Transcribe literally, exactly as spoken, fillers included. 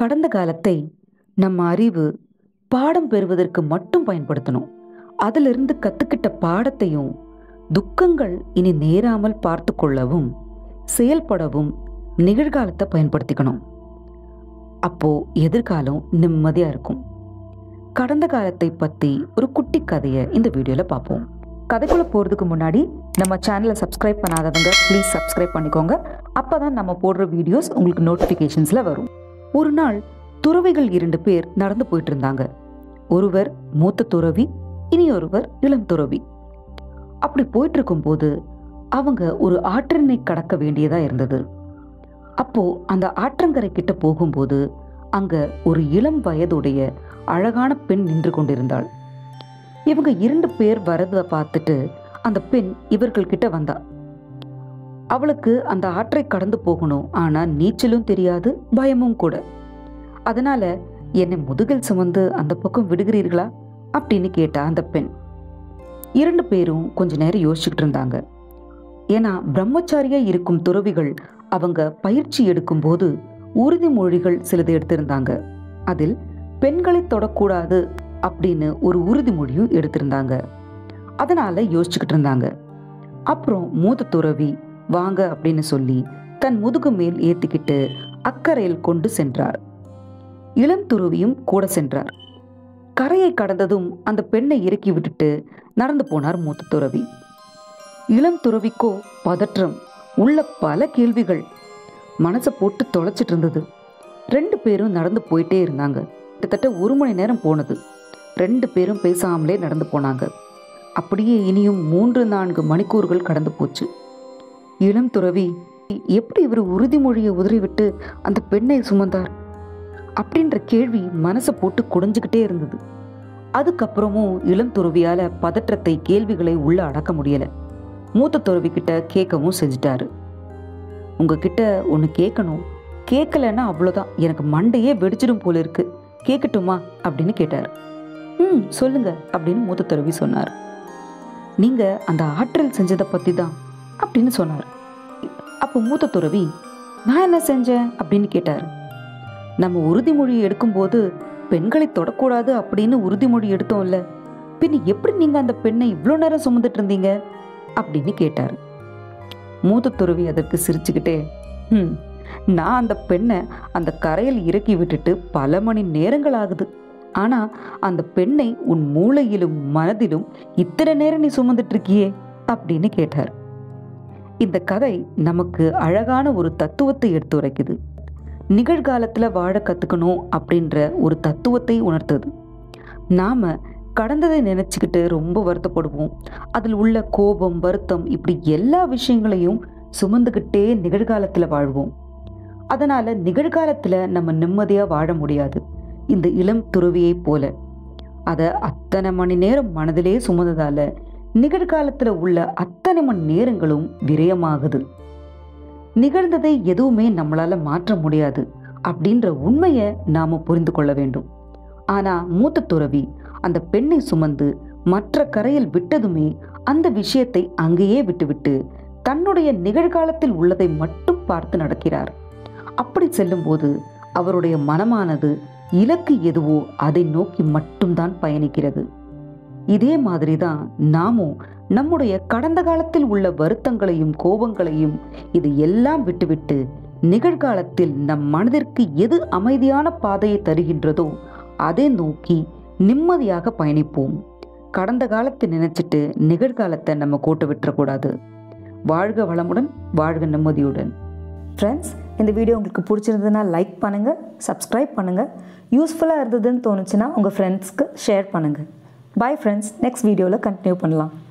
கடந்த காலத்தை நம்ம அறிவு பாடம் பெறுவதற்கு மட்டும் பயன்படுத்தணும். அதிலிருந்து கத்துக்கிட்ட பாடத்தையும் துக்கங்கள் இனி நேராமல் பார்த்து கொள்ளவும் செயல்படவும் நிகழ்காலத்தை பயன்படுத்திக்கணும். அப்போ எதிர்காலம் நிம்மதியா இருக்கும். கடந்த காலத்தை பத்தி ஒரு குட்டி கதையை இந்த வீடியோல பார்ப்போம். கதைக்குள்ள போறதுக்கு முன்னாடி நம்ம சேனலை சப்ஸ்கிரைப் பண்ணாதவங்க ப்ளீஸ் சப்ஸ்கிரைப் பண்ணிக்கோங்க. அப்பதான் நம்ம போடுற வீடியோஸ் உங்களுக்கு நோட்டிபிகேஷன்ஸ்ல வரும். ஒரு நாள் துறவிகள் இரண்டு பேர் நடந்து போயிட்டு இருந்தாங்க. ஒருவர் மூத்த துறவி, இனி ஒருவர் இளம் துறவி. அப்படி போயிட்டு இருக்கும் போது அவங்க ஒரு ஆற்றினை கடக்க வேண்டியதா இருந்தது. அப்போ அந்த ஆற்றங்கரை கிட்ட போகும்போது அங்க ஒரு இளம் வயதுடைய அழகான பெண் நின்று கொண்டிருந்தாள். இவங்க இரண்டு பேர் வரத பார்த்துட்டு அந்த பெண் இவர்கள் கிட்ட வந்தா. அவளுக்கு அந்த ஆற்றை கடந்து போகணும், ஆனா நீச்சலும் தெரியாது, பயமும் கூட. அதனால என்னை முதுகில் சுமந்து அந்த பக்கம் விடுகிறீர்களா அப்படின்னு கேட்டா அந்த பெண். இரண்டு பேரும் கொஞ்ச நேரம் யோசிச்சுக்கிட்டு இருந்தாங்க. ஏன்னா பிரம்மச்சாரியா இருக்கும் துறவிகள் அவங்க பயிற்சி எடுக்கும் போது உறுதிமொழிகள் சிலது எடுத்திருந்தாங்க. அதில் பெண்களை தொடக்கூடாது அப்படின்னு ஒரு உறுதிமொழியும் எடுத்திருந்தாங்க. அதனால யோசிச்சுக்கிட்டு இருந்தாங்க. அப்புறம் மூத்த துறவி வாங்க அப்படின்னு சொல்லி தன் முதுகு மேல் ஏத்திக்கிட்டு அக்கறையில் கொண்டு சென்றார். இளம் துறவியும் கூட சென்றார். கரையை கடந்ததும் அந்த பெண்ணை இறக்கி விட்டுட்டு நடந்து போனார் மூத்த துறவி. இளம் துறவிக்கோ பதற்றம், உள்ள பல கேள்விகள், மனசை போட்டு தொலைச்சிட்டு இருந்தது. ரெண்டு பேரும் நடந்து போயிட்டே இருந்தாங்க. கிட்டத்தட்ட ஒரு மணி நேரம் போனது. ரெண்டு பேரும் பேசாமலே நடந்து போனாங்க. அப்படியே இனியும் மூன்று நான்கு மணிக்கூறுகள் கடந்து போச்சு. இளம் துறவி எப்படி இவர் உறுதிமொழியை உதறிவிட்டு அந்த பெண்ணை சுமந்தார் அப்படின்ற கேள்வி மனசை போட்டு குடைஞ்சுக்கிட்டே இருந்தது. அதுக்கப்புறமும் இளம் துறவியால பதற்றத்தை, கேள்விகளை உள்ள அடக்க முடியல. மூத்த துறவி கிட்ட கேட்கவும் செஞ்சிட்டாரு. உங்ககிட்ட ஒன்று கேட்கணும், கேட்கலன்னா அவ்வளோதான், எனக்கு மண்டையே வெடிச்சிடும் போல இருக்கு, கேட்கட்டுமா அப்படின்னு கேட்டார். ம் சொல்லுங்க அப்படின்னு மூத்த துறவி சொன்னார். நீங்க அந்த ஆற்றல் செஞ்சதை பத்தி தான் அப்படின்னு சொன்னார். அப்போ மூத்த துறவி நான் என்ன செஞ்சேன் அப்படின்னு கேட்டார். நம்ம உறுதிமொழி எடுக்கும்போது பெண்களை தொடக்கூடாது அப்படின்னு உறுதிமொழி எடுத்தோம்ல, பின் எப்படி நீங்க அந்த பெண்ணை இவ்வளோ நேரம் சுமந்துட்டு இருந்தீங்க அப்படின்னு கேட்டார். மூத்த துறவி அதற்கு சிரிச்சுக்கிட்டே, ம் நான் அந்த பெண்ணை அந்த கரையில் இறக்கி விட்டுட்டு பல மணி நேரங்கள் ஆகுது. ஆனா அந்த பெண்ணை உன் மூளையிலும் மனதிலும் இத்தனை நேரம் நீ சுமந்துட்டு இருக்கியே அப்படின்னு கேட்டார். இந்த கதை நமக்கு அழகான ஒரு தத்துவத்தை எடுத்து உரைக்குது. நிகழ்காலத்துல வாழ கத்துக்கணும் அப்படின்ற ஒரு தத்துவத்தை உணர்த்தது. நாம கடந்ததை நினைச்சுக்கிட்டு ரொம்ப வருத்தப்படுவோம். அதில் உள்ள கோபம், வருத்தம், இப்படி எல்லா விஷயங்களையும் சுமந்துக்கிட்டே நிகழ்காலத்துல வாழ்வோம். அதனால நிகழ்காலத்துல நம்ம நிம்மதியா வாழ முடியாது. இந்த இளம் துறவியை போல அத அத்தனை மணி நேரம் மனதிலே சுமந்ததால நிகழ்காலத்துல உள்ள அத்தனை மணி நேரங்களும் விரயமாகுது. நிகழ்ந்ததை எதுவுமே நம்மளால மாற்ற முடியாது அப்படின்ற உண்மையை நாம புரிந்து கொள்ள வேண்டும். ஆனா மூத்த துறவி அந்த பெண்ணை சுமந்து மற்ற கரையில் விட்டதுமே அந்த விஷயத்தை அங்கேயே விட்டுவிட்டு தன்னுடைய நிகழ்காலத்தில் உள்ளதை மட்டும் பார்த்து நடக்கிறார். அப்படி செல்லும் போது அவருடைய மனமானது இலக்கு எதுவோ அதை நோக்கி மட்டும்தான் பயணிக்கிறது. இதே மாதிரிதான் நாமும் நம்முடைய கடந்த காலத்தில் உள்ள வருத்தங்களையும் கோபங்களையும் இது எல்லாம் விட்டுவிட்டு நிகழ்காலத்தில் நம் மனதிற்கு எது அமைதியான பாதையை தருகின்றதோ அதை நோக்கி நிம்மதியாக பயணிப்போம். கடந்த காலத்தை நினைச்சிட்டு நிகழ்காலத்தை நம்ம கோட்டை விட்டுறக்கூடாது. வாழ்க வளமுடன், வாழ்க நிம்மதியுடன். ஃப்ரெண்ட்ஸ், இந்த வீடியோ உங்களுக்கு பிடிச்சிருந்ததுன்னா லைக் பண்ணுங்கள், சப்ஸ்கிரைப் பண்ணுங்கள். யூஸ்ஃபுல்லாக இருந்ததுன்னு தோணுச்சுன்னா உங்கள் ஃப்ரெண்ட்ஸ்க்கு ஷேர் பண்ணுங்கள். பாய் ஃப்ரெண்ட்ஸ், நெக்ஸ்ட் வீடியோவில் கண்டினியூ பண்ணலாம்.